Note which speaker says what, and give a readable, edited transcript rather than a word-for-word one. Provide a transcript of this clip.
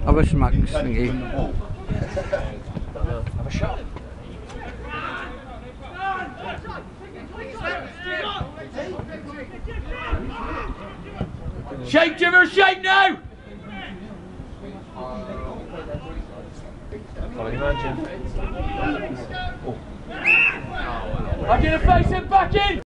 Speaker 1: Have a smack, Slinky.
Speaker 2: Have a shot. Shake, Jimmer, shake now! Can't imagine. Oh. I'm going to face him back in!